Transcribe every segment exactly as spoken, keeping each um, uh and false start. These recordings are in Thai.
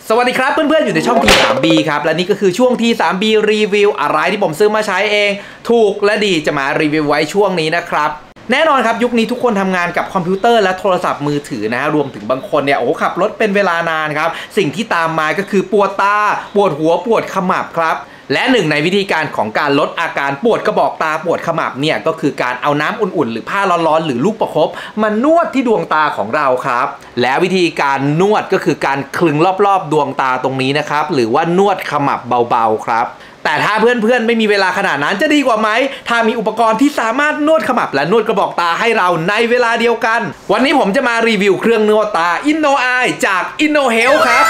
สวัสดีครับเพื่อนๆอยู่ในช่อง ที ทรี บี ครับและนี่ก็คือช่วง ที ทรี บี รีวิวอะไรที่ผมซื้อมาใช้เองถูกและดีจะมารีวิวไว้ช่วงนี้นะครับแน่นอนครับยุคนี้ทุกคนทำงานกับคอมพิวเตอร์และโทรศัพท์มือถือนะรวมถึงบางคนเนี่ยโอ้ขับรถเป็นเวลานานครับสิ่งที่ตามมาก็คือปวดตาปวดหัวปวดขมับครับและหนึ่งในวิธีการของการลดอาการปวดกระบอกตาปวดขมับเนี่ยก็คือการเอาน้ำอุ่นๆหรือผ้าร้อนๆหรือลูกประคบมานวดที่ดวงตาของเราครับและวิธีการนวดก็คือการคลึงรอบๆดวงตาตรงนี้นะครับหรือว่านวดขมับเบาๆครับแต่ถ้าเพื่อนๆไม่มีเวลาขนาดนั้นจะดีกว่าไหมถ้ามีอุปกรณ์ที่สามารถนวดขมับและนวดกระบอกตาให้เราในเวลาเดียวกันวันนี้ผมจะมารีวิวเครื่องนวดตา InnoEye จาก InnoHealth ครับ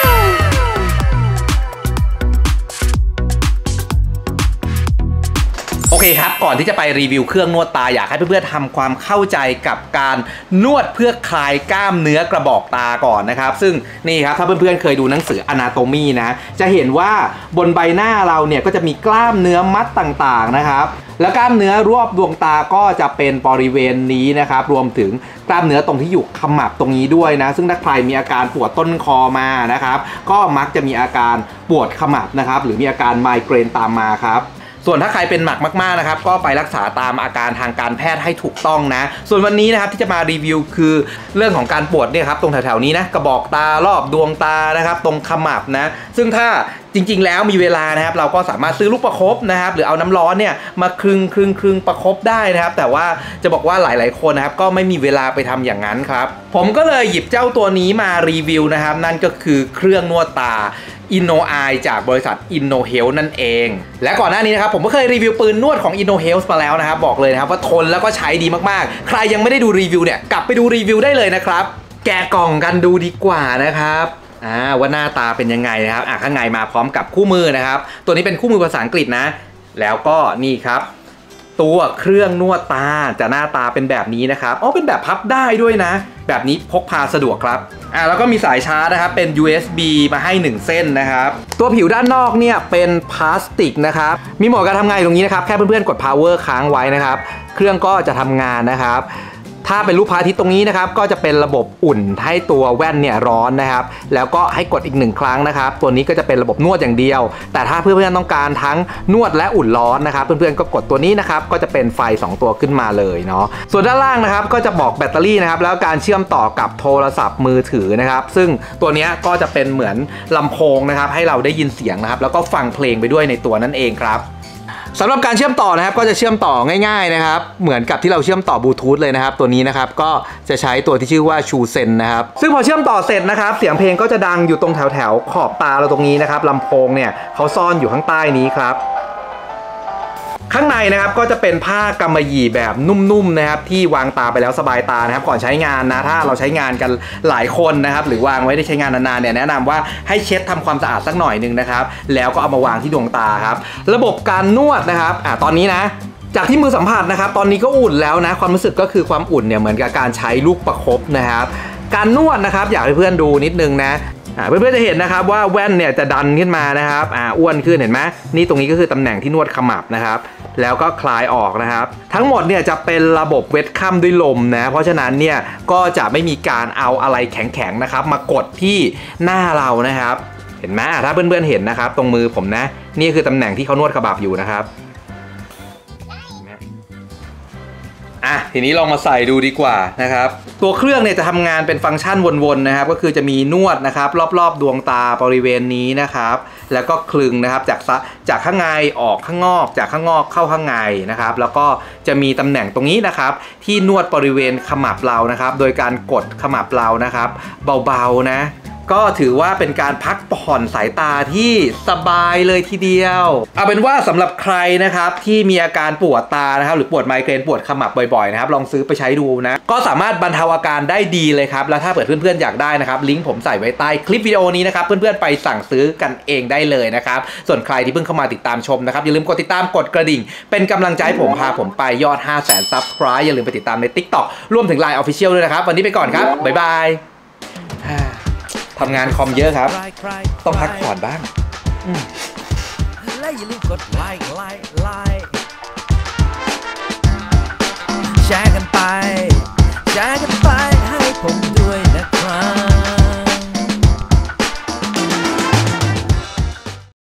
โอเคครับก่อนที่จะไปรีวิวเครื่องนวดตาอยากให้เพื่อนๆทำความเข้าใจกับการนวดเพื่อคลายกล้ามเนื้อกระบอกตาก่อนนะครับซึ่งนี่ครับถ้าเพื่อนๆเคยดูหนังสือ Anatomy นะจะเห็นว่าบนใบหน้าเราเนี่ยก็จะมีกล้ามเนื้อมัดต่างๆนะครับแล้วกล้ามเนื้อรอบดวงตาก็จะเป็นบริเวณนี้นะครับรวมถึงกล้ามเนื้อตรงที่อยู่ขมับตรงนี้ด้วยนะซึ่งถ้าใครมีอาการปวดต้นคอมานะครับก็มักจะมีอาการปวดขมับนะครับหรือมีอาการไมเกรนตามมาครับส่วนถ้าใครเป็นหนักมากๆนะครับก็ไปรักษาตามอาการทางการแพทย์ให้ถูกต้องนะส่วนวันนี้นะครับที่จะมารีวิวคือเรื่องของการปวดเนี่ยครับตรงแถวๆนี้นะกระบอกตารอบดวงตานะครับตรงขมับนะซึ่งถ้าจริงๆแล้วมีเวลานะครับเราก็สามารถซื้อลูกประคบนะครับหรือเอาน้ำร้อนเนี่ยมาคลึงคลึงคลึงประคบได้นะครับแต่ว่าจะบอกว่าหลายๆคนนะครับก็ไม่มีเวลาไปทำอย่างนั้นครับผมก็เลยหยิบเจ้าตัวนี้มารีวิวนะครับนั่นก็คือเครื่องนวดตา InnoEye จากบริษัท InnoHealth นั่นเองและก่อนหน้านี้นะครับผมก็เคยรีวิวปืนนวดของ InnoHealth มาแล้วนะครับบอกเลยนะครับว่าทนแล้วก็ใช้ดีมากๆใครยังไม่ได้ดูรีวิวเนี่ยกลับไปดูรีวิวได้เลยนะครับแกะกล่องกันดูดีกว่านะครับอ่าว่าหน้าตาเป็นยังไงนะครับอ่ะข้างในมาพร้อมกับคู่มือนะครับตัวนี้เป็นคู่มือภาษาอังกฤษนะแล้วก็นี่ครับตัวเครื่องนวดตาจะหน้าตาเป็นแบบนี้นะครับอ๋อเป็นแบบพับได้ด้วยนะแบบนี้พกพาสะดวกครับอ่าแล้วก็มีสายชาร์จนะครับเป็น ยู เอส บี มาให้หนึ่งเส้นนะครับตัวผิวด้านนอกเนี่ยเป็นพลาสติกนะครับมีโหมดการทำงานตรงนี้นะครับแค่เพื่อนๆกด power ค้างไว้นะครับเครื่องก็จะทำงานนะครับถ้าเป็นรูปพระอาทิตย์ตรงนี้นะครับก็จะเป็นระบบอุ่นให้ตัวแว่นเนี่ยร้อนนะครับแล้วก็ให้กดอีกหนึ่งครั้งนะครับตัวนี้ก็จะเป็นระบบนวดอย่างเดียวแต่ถ้าเพื่อนๆต้องการทั้งนวดและอุ่นร้อนนะครับเพื่อนๆก็กดตัวนี้นะครับก็จะเป็นไฟสองตัวขึ้นมาเลยเนาะส่วนด้านล่างนะครับก็จะบอกแบตเตอรี่นะครับแล้วการเชื่อมต่อกับโทรศัพท์มือถือนะครับซึ่งตัวนี้ก็จะเป็นเหมือนลำโพงนะครับให้เราได้ยินเสียงนะครับแล้วก็ฟังเพลงไปด้วยในตัวนั่นเองครับสำหรับการเชื่อมต่อนะครับก็จะเชื่อมต่อง่ายๆนะครับเหมือนกับที่เราเชื่อมต่อบลูทูธเลยนะครับตัวนี้นะครับก็จะใช้ตัวที่ชื่อว่าชูเซนนะครับซึ่งพอเชื่อมต่อเสร็จนะครับเสียงเพลงก็จะดังอยู่ตรงแถวๆขอบตาเราตรงนี้นะครับลำโพงเนี่ยเขาซ่อนอยู่ข้างใต้นี้ครับข้างในนะครับก็จะเป็นผ้ากำมะหยี่แบบนุ่มๆนะครับที่วางตาไปแล้วสบายตานะครับก่อนใช้งานนะถ้าเราใช้งานกันหลายคนนะครับหรือวางไว้ได้ใช้งานนานๆเนี่ยแนะนำว่าให้เช็ดทำความสะอาดสักหน่อยนึงนะครับแล้วก็เอามาวางที่ดวงตาครับระบบการนวดนะครับอ่าตอนนี้นะจากที่มือสัมผัสนะครับตอนนี้ก็อุ่นแล้วนะความรู้สึกก็คือความอุ่นเนี่ยเหมือนกับการใช้ลูกประคบนะครับการนวดนะครับอยากให้เพื่อนดูนิดนึงนะเพื่อนๆจะเห็นนะครับว่าแว่นเนี่ยจะดันขึ้นมานะครับอ่าอ้วนขึ้นเห็นไหมนี่ตรงนี้ก็คือตำแหน่งที่นวดขมับนะครับแล้วก็คลายออกนะครับทั้งหมดเนี่ยจะเป็นระบบเวทคัมด้วยลมนะเพราะฉะนั้นเนี่ยก็จะไม่มีการเอาอะไรแข็งๆนะครับมากดที่หน้าเรานะครับเห็นไหมถ้าเพื่อนๆเห็นนะครับตรงมือผมนะนี่คือตำแหน่งที่เขานวดขมับอยู่นะครับอ่ะทีนี้ลองมาใส่ดูดีกว่านะครับตัวเครื่องเนี่ยจะทำงานเป็นฟังก์ชันวนๆนะครับก็คือจะมีนวดนะครับรอบๆดวงตาบริเวณนี้นะครับแล้วก็คลึงนะครับจากจากข้างในออกข้างนอกจากข้างนอกเข้าข้างในนะครับแล้วก็จะมีตำแหน่งตรงนี้นะครับที่นวดบริเวณขมับเรานะครับโดยการกดขมับเรานะครับเบาๆนะก็ถือว่าเป็นการพักผ่อนสายตาที่สบายเลยทีเดียวเอาเป็นว่าสำหรับใครนะครับที่มีอาการปวดตานะครับหรือปวดไมเกรนปวดขมับบ่อยๆนะครับลองซื้อไปใช้ดูนะก็สามารถบรรเทาอาการได้ดีเลยครับแล้วถ้าเกิดเพื่อนๆอยากได้นะครับลิงก์ผมใส่ไว้ใต้คลิปวิดีโอนี้นะครับเพื่อนๆไปสั่งซื้อกันเองได้เลยนะครับส่วนใครที่เพิ่งเข้ามาติดตามชมนะครับอย่าลืมกดติดตามกดกระดิ่งเป็นกำลังใจให้ผมพาผมไปยอด ห้าแสน ซับสไครบ์อย่าลืมไปติดตามใน ติ๊กต็อก รวมถึง ไลน์ Official ด้วยนะครับวันนี้ไปก่อนครับบ๊ายบายทำงานคอมเยอะครับต้องพักผ่อนบ้างและอย่าลืมกดไลค์ไลค์ไลค์แชร์กันไปแชร์กันไปให้ผมด้วยนะครับ